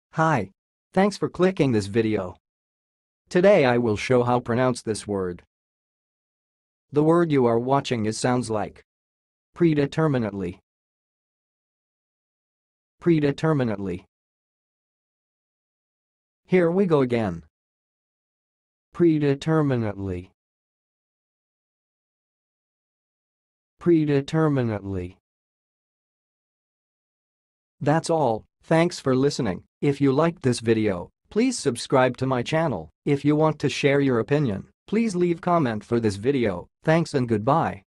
Hi. Thanks for clicking this video. Today I will show how to pronounce this word. The word you are watching sounds like predeterminately. Predeterminately. Here we go again. Predeterminately. Predeterminately. That's all. Thanks for listening. If you liked this video, please subscribe to my channel. If you want to share your opinion, please leave comment for this video. Thanks and goodbye.